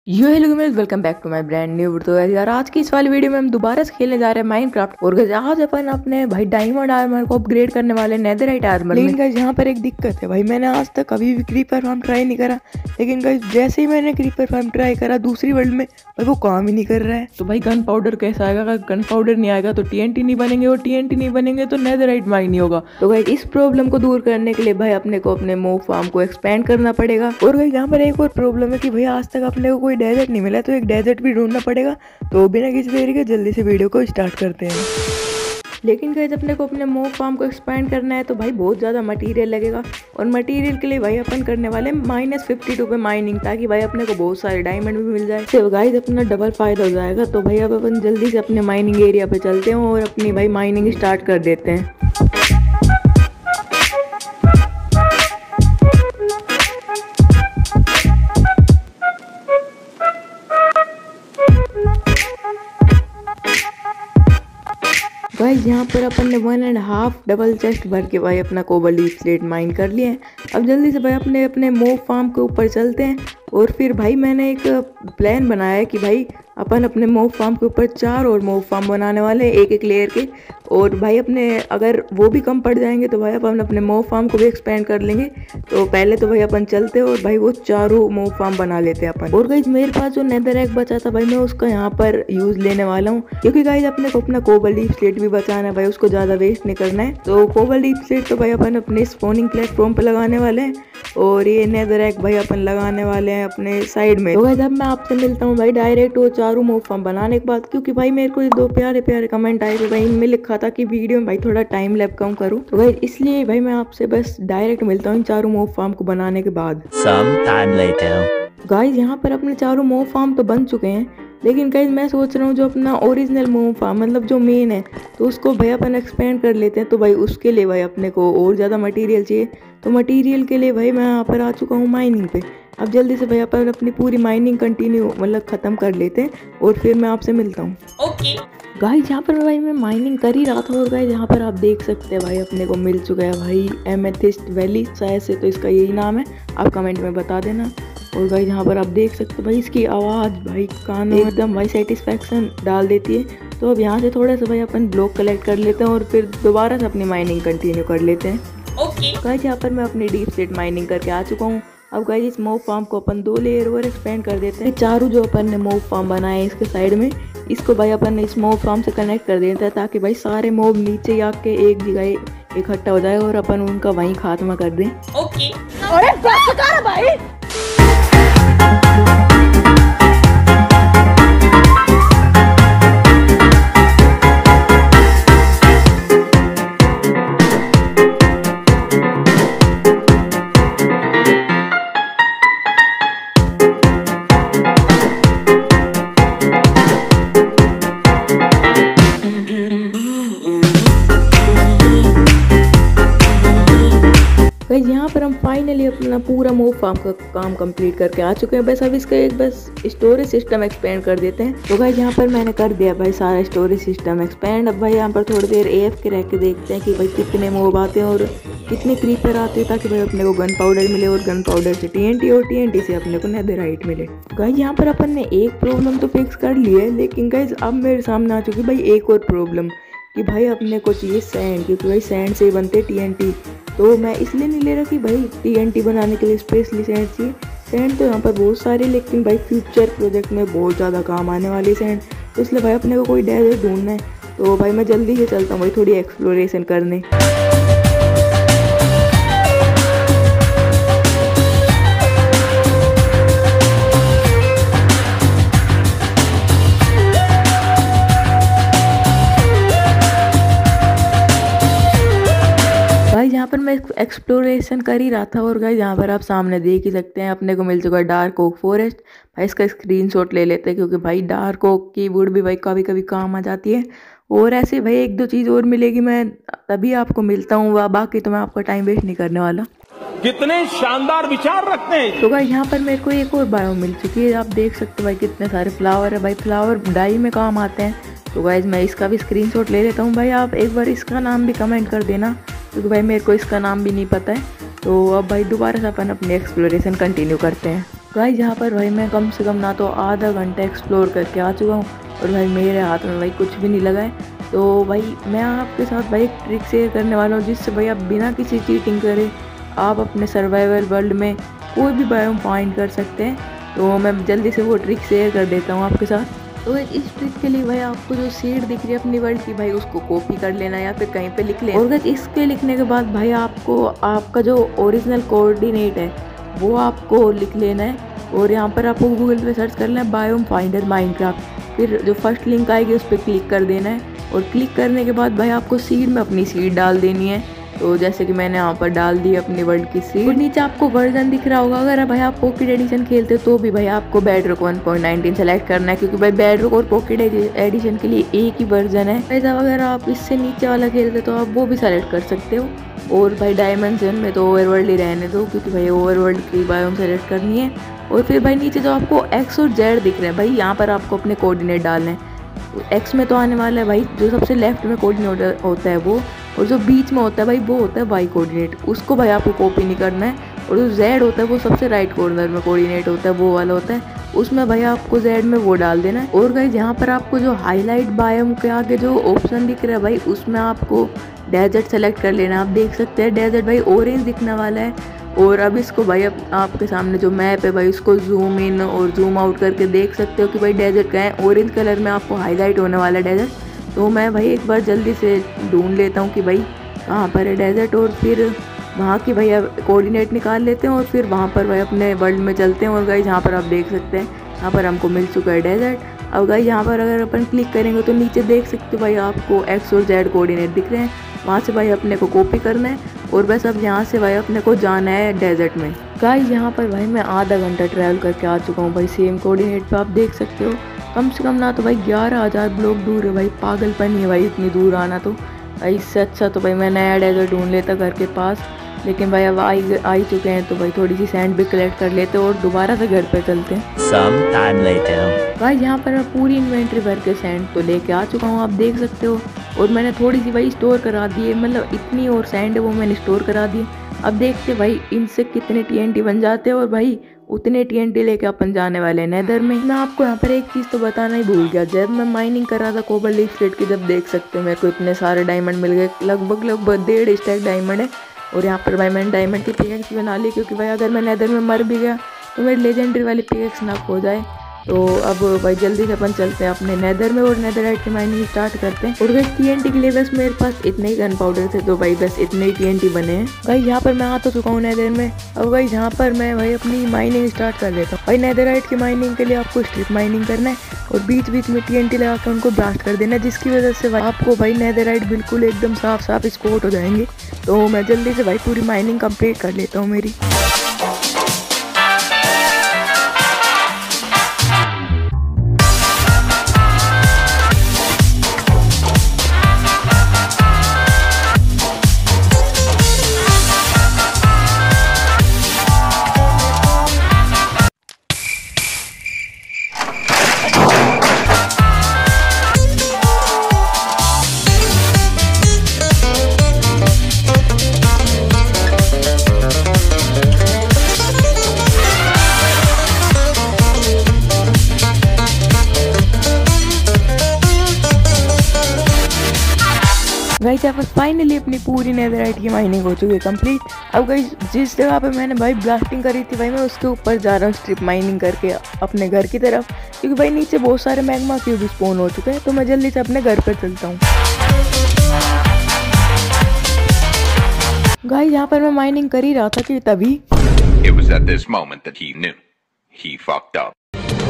Hello guys, welcome back to my brand new. तो यार आज की इस वाली वीडियो में हम दोबारा से खेलने जा रहे हैं माइनक्राफ्ट। और गाइस आज अपन अपने भाई डायमंड आर्मर को अपग्रेड करने वाले नेदरराइट आर्मर। लेकिन गाइस यहाँ पर एक दिक्कत है भाई, मैंने आज तक कभी भी क्रीपर फार्म ट्राई नहीं करा। लेकिन गाइस जैसे ही मैंने क्रीपर फार्म ट्राई करा दूसरी वर्ल्ड में भाई वो काम ही नहीं कर रहा है। तो भाई गन पाउडर कैसा आएगा? अगर गन पाउडर नहीं आएगा तो टीएनटी नहीं बनेंगे, और टीएनटी नहीं बनेंगे तो नेदरराइट माइन नहीं होगा। तो गाइस इस प्रॉब्लम को दूर करने के लिए भाई अपने को अपने मोब फार्म को एक्सपेंड करना पड़ेगा। और गाइस यहाँ पर एक और प्रॉब्लम है कि भाई आज तक अपने को कोई डेजर्ट नहीं मिला, तो एक डेजर्ट भी ढूंढना पड़ेगा। तो बिना किसी देरी के जल्दी से वीडियो को स्टार्ट करते हैं। लेकिन गाइस अपने को अपने मोब फार्म को एक्सपेंड करना है तो भाई बहुत ज़्यादा मटेरियल लगेगा। और मटेरियल के लिए भाई अपन करने वाले -52 पे माइनिंग, ताकि भाई अपने को बहुत सारे डायमंड भी मिल जाए। तो गाइस अपना डबल फायदा हो जाएगा। तो भाई अब अपन जल्दी से अपने माइनिंग एरिया पे चलते हैं और अपनी भाई माइनिंग स्टार्ट कर देते हैं। गाइस यहाँ पर अपन ने 1.5 डबल चेस्ट भर के भाई अपना कोबाल्ट स्लेट माइन कर लिए हैं। अब जल्दी से भाई अपने अपने मोब फार्म के ऊपर चलते हैं। और फिर भाई मैंने एक प्लान बनाया है कि भाई अपन अपने मोब फार्म के ऊपर 4 और मोब फार्म बनाने वाले हैं, एक एक लेयर के। और भाई अपने अगर वो भी कम पड़ जाएंगे तो भाई अपन अपने मोब फार्म को भी एक्सपेंड कर लेंगे। तो पहले तो भाई अपन चलते हैं और भाई वो चारों मोब फार्म बना लेते हैं अपन। और गाइस मेरे पास जो नेदरराइट बचा था भाई मैं उसका यहाँ पर यूज लेने वाला हूँ, क्योंकि गाइस अपने को अपना कोबाल्ट स्लेट भी बचाना है भाई, उसको ज़्यादा वेस्ट नहीं करना है। तो कोबाल्ट स्लेट तो भाई अपन अपने स्पॉनिंग प्लेटफॉर्म पर लगाने वाले हैं, और ये नेदरराइट भाई अपन लगाने वाले हैं अपने साइड में। तो गाइस अब मैं आपसे मिलता हूँ भाई डायरेक्ट वो चारों मोब फार्म बनाने के बाद, क्योंकि भाई मेरे को 2 प्यारे प्यारे कमेंट आए थे भाई, इनमें लिखा था कि वीडियो में भाई थोड़ा टाइम लैप कम करूँ। तो भाई इसलिए भाई मैं आपसे बस डायरेक्ट मिलता हूँ इन चारों मोब फार्म को बनाने के बाद। गाइस यहाँ पर अपने चारों मोब फार्म तो बन चुके हैं, लेकिन गाइस मैं सोच रहा हूँ जो अपना ओरिजिनल मोब फार्म मतलब जो मेन है तो उसको भाई अपन एक्सपेंड कर लेते हैं। तो भाई उसके लिए भाई अपने को और ज़्यादा मटेरियल चाहिए। तो मटेरियल के लिए भाई मैं यहाँ पर आ चुका हूँ माइनिंग पे। अब जल्दी से भाई अपन अपनी पूरी माइनिंग कंटिन्यू मतलब ख़त्म कर लेते हैं और फिर मैं आपसे मिलता हूँ। ओके गाइस यहाँ पर भाई मैं माइनिंग कर ही रहा था, और गाइस यहाँ पर आप देख सकते हैं भाई अपने को मिल चुका है भाई एमेथिस्ट वैली, शायद से तो इसका यही नाम है, आप कमेंट में बता देना। और भाई यहाँ पर आप देख सकते हो भाई इसकी आवाज़ भाई कानों में एकदम भाई सेटिस्फैक्शन डाल देती है। तो अब यहाँ से थोड़ा सा भाई अपन ब्लॉक कलेक्ट कर लेते हैं और फिर दोबारा से अपनी माइनिंग कंटिन्यू कर लेते हैं। ओके गाइस यहाँ पर मैं अपनी डीप स्लेट माइनिंग करके आ चुका हूँ। अब गाइस इस मोब फार्म को अपन 2 लेयर और एक्सपेंड कर देते हैं। चारों जो अपन ने मोब फार्म बनाए इसके साइड में, इसको भाई अपन इस मोब फार्म से कनेक्ट कर देते हैं, ताकि भाई सारे मोब नीचे आके एक जगह इकट्ठा हो जाए और अपन उनका वहीं खात्मा कर दें। ओके अरे बस कर भाई। गाइस यहाँ पर हम फाइनली अपना पूरा मोब फार्म का काम कंप्लीट करके आ चुके हैं। बस अब इसका एक बस स्टोरेज सिस्टम एक्सपेंड कर देते हैं। तो गाइस यहाँ पर मैंने कर दिया भाई सारा स्टोरेज सिस्टम एक्सपेंड। अब भाई यहाँ पर थोड़ी देर AF के रह के देखते हैं कि भाई कितने मोब आते हैं और कितने क्रीपर आते हैं, ताकि भाई अपने को गन पाउडर मिले और गन पाउडर से TNT और TNT से अपने को नेदरराइट मिले। गाइस यहाँ पर अपन ने एक प्रॉब्लम तो फिक्स कर ली है, लेकिन गाइस अब मेरे सामने आ चुकी भाई एक और प्रॉब्लम कि भाई अपने को चाहिए सैंड, क्योंकि भाई सैंड से बनते TNT। तो मैं इसलिए नहीं ले रहा कि भाई TNT बनाने के लिए स्पेशली सैंड चाहिए। सैंड तो यहाँ पर बहुत सारे, लेकिन भाई फ्यूचर प्रोजेक्ट में बहुत ज़्यादा काम आने वाली सैंड, तो इसलिए भाई अपने को कोई डेजर्ट ढूंढना है। तो भाई मैं जल्दी से चलता हूँ भाई थोड़ी एक्सप्लोरेशन करने। गाइस यहाँ पर मैं एक्सप्लोरेशन कर ही रहा था, और गाइस यहाँ पर आप सामने देख ही सकते हैं अपने को मिल चुका है डार्क ओक फॉरेस्ट। भाई इसका स्क्रीनशॉट ले लेते हैं, क्योंकि भाई डार्क ओक की वुड भी भाई कभी कभी काम आ जाती है। और ऐसे भाई 1-2 चीज़ और मिलेगी, मैं तभी आपको मिलता हूँ, बाकी तो मैं आपका टाइम वेस्ट नहीं करने वाला। कितने शानदार विचार रखते हैं। तो गाइस यहाँ पर मेरे को एक और बायो मिल चुकी है, आप देख सकते हो भाई कितने सारे फ्लावर है। भाई फ्लावर डाई में काम आते हैं। तो गाइस मैं इसका भी स्क्रीनशॉट ले लेता हूँ। भाई आप एक बार इसका नाम भी कमेंट कर देना, क्योंकि भाई मेरे को इसका नाम भी नहीं पता है। तो अब भाई दोबारा से अपन अपनी एक्सप्लोरेशन कंटिन्यू करते हैं। गाइस यहाँ पर भाई मैं कम से कम ना तो आधा घंटा एक्सप्लोर करके आ चुका हूँ और भाई मेरे हाथ में भाई कुछ भी नहीं लगा है। तो भाई मैं आपके साथ भाई एक ट्रिक शेयर करने वाला हूँ जिससे भाई आप बिना किसी चीटिंग करे आप अपने सर्वाइवल वर्ल्ड में कोई भी बायोम फाइंड कर सकते हैं। तो मैं जल्दी से वो ट्रिक शेयर कर देता हूँ आपके साथ। तो इस ट्रिक के लिए भाई आपको जो सीड दिख रही है अपनी वर्ल्ड की भाई उसको कॉपी कर लेना या फिर कहीं पे लिख लेना। और इसके लिखने के बाद भाई आपको आपका जो ओरिजिनल कोऑर्डिनेट है वो आपको लिख लेना है। और यहाँ पर आपको गूगल पे सर्च करना है बायोम फाइंडर माइनक्राफ्ट, फिर जो फर्स्ट लिंक आएगी उस पर क्लिक कर देना है। और क्लिक करने के बाद भाई आपको सीड में अपनी सीड डाल देनी है। तो जैसे कि मैंने यहाँ पर डाल दी अपनी वर्ल्ड की सीड। और नीचे आपको वर्जन दिख रहा होगा, अगर भाई आप पॉकेट एडिशन खेलते हो तो भी भाई आपको बेडरॉक 1.19 सेलेक्ट करना है, क्योंकि भाई बेडरॉक और पॉकेट एडिशन के लिए एक ही वर्जन है। वैसा अगर आप इससे नीचे वाला खेलते तो आप वो भी सेलेक्ट कर सकते हो। और भाई डायमेंशन में तो ओवरवर्ल्ड ही रहने दो, क्योंकि भाई ओवरवर्ल्ड की बायोम सेलेक्ट करनी है। और फिर भाई नीचे जो आपको एक्स और जेड दिख रहे हैं भाई यहाँ पर आपको अपने कोऑर्डिनेट डालने हैं। एक्स में तो आने वाला है भाई जो सबसे लेफ्ट में कोऑर्डिनेट होता है वो, और जो बीच में होता है भाई वो होता है वाई कोऑर्डिनेट, उसको भाई आपको कॉपी नहीं करना है। और जो जेड होता है वो सबसे राइट कॉर्नर में कोऑर्डिनेट होता है वो वाला होता है, उसमें भाई आपको जेड में वो डाल देना है। और गाइस यहाँ पर आपको जो हाईलाइट बायोम के आगे जो ऑप्शन दिख रहा है भाई उसमें आपको डेजर्ट सेलेक्ट कर लेना। आप देख सकते हैं डेजर्ट भाई ऑरेंज दिखने वाला है। और अब इसको भाई आपके सामने जो मैप है भाई उसको जूम इन और जूम आउट करके देख सकते हो कि भाई डेजर्ट कहाँ है। ऑरेंज कलर में आपको हाईलाइट होने वाला है डेजर्ट। तो मैं भाई एक बार जल्दी से ढूंढ लेता हूँ कि भाई कहाँ पर है डेजर्ट, और फिर वहाँ की भाई कोऑर्डिनेट निकाल लेते हैं और फिर वहाँ पर भाई अपने वर्ल्ड में चलते हैं। और गाइस यहाँ पर आप देख सकते हैं यहाँ पर हमको मिल चुका है डेजर्ट। अब गाइस यहाँ पर अगर अपन क्लिक करेंगे तो नीचे देख सकते हो भाई आपको एक्स और जेड कोऑर्डिनेट दिख रहे हैं, वहाँ से भाई अपने को कॉपी करना है। और बस अब यहाँ से भाई अपने को जाना है डेजर्ट में। गाइस यहाँ पर भाई मैं आधा घंटा ट्रैवल करके आ चुका हूँ भाई सेम कोऑर्डिनेट पे, आप देख सकते हो कम से कम ना तो भाई 11,000 ब्लॉक दूर है। भाई पागलपन ही है भाई इतनी दूर आना। तो भाई इससे अच्छा तो भाई मैं नया डेजर्ट ढूंढ लेता घर के पास, लेकिन भाई अब आ चुके हैं तो भाई थोड़ी सी सैंड भी कलेक्ट कर लेते और दोबारा से घर पे चलते हैं। Some time later. भाई यहाँ पर मैं पूरी इन्वेंट्री भर के सैंड तो लेके आ चुका हूँ, आप देख सकते हो। और मैंने थोड़ी सी भाई स्टोर करा दी है, मतलब इतनी और सैंड है वो मैंने स्टोर करा दी। अब देखते भाई इनसे कितने TNT बन जाते हैं, और भाई उतने TNT लेके अपन जाने वाले हैं नेदर में। मैं आपको यहाँ पर एक चीज़ तो बताना ही भूल गया, जब मैं माइनिंग कर रहा था कोबाल्ट स्लेट की, जब देख सकते हो मेरे को इतने सारे डायमंड मिल गए, लगभग 1.5 स्टैक डायमंड है। और यहाँ पर भाई मैंने डायमंड की पिकेक्स बना ली, क्योंकि भाई अगर मैं नेदर में मर भी गया तो मेरी लेजेंडरी वाली पिकेक्स ना खो जाए। तो अब भाई जल्दी से अपन चलते हैं अपने नेदर में और नेदरराइट की माइनिंग स्टार्ट करते हैं। और भाई TNT के लिए बस मेरे पास इतने ही गन पाउडर थे, तो भाई बस इतने ही TNT बने हैं। भाई यहाँ पर मैं आ तो चुका हूँ नेदर में। अब भाई यहाँ पर मैं भाई अपनी माइनिंग स्टार्ट कर देता हूँ। भाई नेदरराइट की माइनिंग के लिए आपको स्ट्रिप माइनिंग करना है और बीच बीच में TNT लगा कर उनको ब्लास्ट कर देना है, जिसकी वजह से भाई आपको भाई नेदरराइट बिल्कुल एकदम साफ साफ स्पॉट हो जाएंगे। तो मैं जल्दी से भाई पूरी माइनिंग कंप्लीट कर लेता हूँ मेरी। गाइस यहाँ पर फाइनली अपनी पूरी नेदरराइट की माइनिंग हो चुकी है कंप्लीट। अब गाइस जिस जगह पे मैंने भाई ब्लास्टिंग करी थी भाई मैं उसके ऊपर जा रहा हूँ स्ट्रिप माइनिंग करके अपने घर की तरफ, क्योंकि भाई नीचे बहुत सारे मैग्मा क्यूब स्पॉन हो चुके हैं। तो मैं जल्दी से अपने घर पर चलता हूँ। गाइस यहाँ पर मैं माइनिंग कर ही रहा था कि तभी It was at this moment that he knew. He fucked up.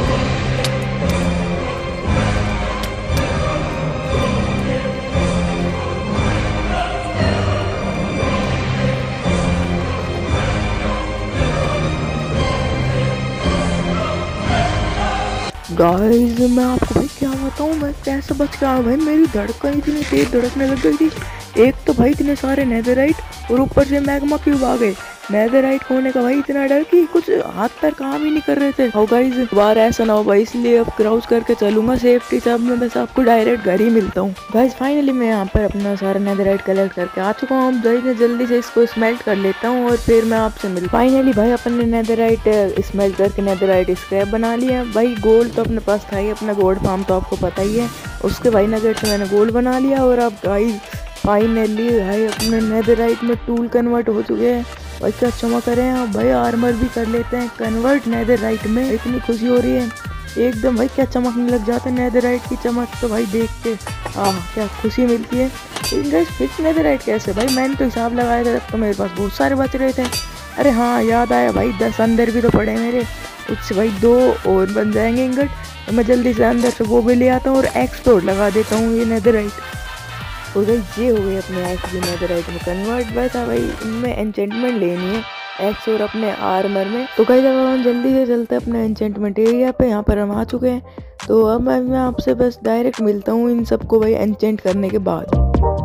Guys मैं आपको भाई क्या बताऊँ मैं कैसे बच के आया। भाई मेरी धड़कन इतनी तेज धड़कने लग गई थी, एक तो भाई इतने सारे नेदरराइट और ऊपर से मैग्मा क्यूब आ गए। नेदरराइट खोने का भाई इतना डर कि कुछ हाथ पैर काम ही नहीं कर रहे थे। गाइस बार ऐसा ना हो भाई, इसलिए अब क्राउच करके चलूंगा सेफ्टी से। अब मैं बस आपको डायरेक्ट घर ही मिलता हूँ। गाइस फाइनली मैं यहाँ पर अपना सारा नेदरराइट कलेक्ट करके आ चुका हूँ। जल्दी से इसको स्मेल्ट कर लेता हूँ और फिर मैं आपसे मिलता हूँ। फाइनली भाई अपन ने नेदरराइट स्मेल्ट करके नेदरराइट स्क्रैप बना लिया। भाई गोल्ड तो अपने पास था ही, अपना गोल्ड फार्म तो आपको पता ही है। उसके भाई नगेट से मैंने गोल्ड बना लिया। और अब गाइस फाइनली भाई अपने नेदरराइट में टूल कन्वर्ट हो चुके हैं। भाई क्या चमक रहे हैं। भाई आर्मर भी कर लेते हैं कन्वर्ट नेदरराइट में। इतनी खुशी हो रही है एकदम। भाई क्या चमकने लग जाता है नेदरराइट की चमक तो भाई देख के क्या खुशी मिलती है। लेकिन फिक्स नेदरराइट कैसे भाई, मैंने तो हिसाब लगाया था तो मेरे पास बहुत सारे बच रहे थे। अरे हाँ याद आया भाई, 10 अंदर भी तो पड़े मेरे, उससे भाई 2 और बन जाएंगे इंगट। तो मैं जल्दी से अंदर से वो भी ले आता हूँ और एक्सप्लोर लगा देता हूँ ये नेदरराइट। और भाई ये हो गई अपने एक्स भी नेदरराइट में कन्वर्ट। वैसा भाई इनमें एन्चेंटमेंट लेनी है एक्स और अपने आर्मर में। तो कई जगह हम जल्दी से चलते हैं अपने एन्चेंटमेंट एरिया पे। यहाँ पर हम आ चुके हैं। तो अब मैं आपसे बस डायरेक्ट मिलता हूँ इन सबको भाई एन्चेंट करने के बाद।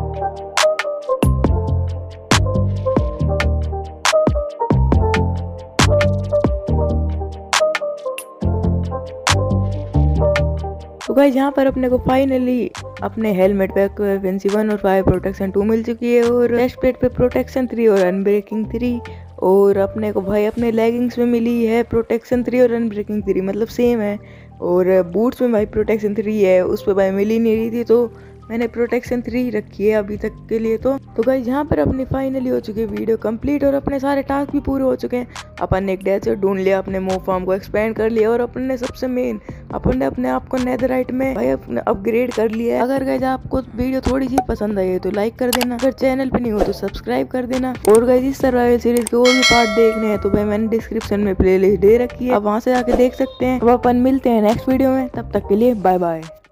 तो गाइस यहाँ पर अपने को फाइनली अपने हेलमेट पे एक्वेंसी 1 और फायर प्रोटेक्शन 2 मिल चुकी है। और चेस्ट प्लेट पे प्रोटेक्शन 3 और अनब्रेकिंग 3। और अपने को भाई अपने लेगिंग्स में मिली है प्रोटेक्शन 3 और अनब्रेकिंग 3, मतलब सेम है। और बूट्स में भाई प्रोटेक्शन 3 है, उस पर भाई मिल ही नहीं रही थी तो मैंने प्रोटेक्शन 3 रखी है अभी तक के लिए। तो गाइस यहाँ पर अपनी फाइनली हो चुकी है वीडियो कंप्लीट और अपने सारे टास्क भी पूरे हो चुके हैं। अपन ने एक डेजर्ट ढूंढ लिया, अपने मोब फार्म को एक्सपेंड कर लिया और अपन ने सबसे मेन अपन ने अपने आप को नेदरराइट में भाई अपग्रेड कर लिया है। अगर गाइस आपको वीडियो थोड़ी सी पसंद आई है तो लाइक कर देना, अगर चैनल पे नहीं हो तो सब्सक्राइब कर देना। और गाइस इस सर्वाइवल सीरीज के और भी पार्ट देखने हैं तो भाई मैंने डिस्क्रिप्शन में प्लेलिस्ट दे रखी है, आप वहाँ से आके देख सकते हैं। अब अपन मिलते हैं नेक्स्ट वीडियो में, तब तक के लिए बाय बाय।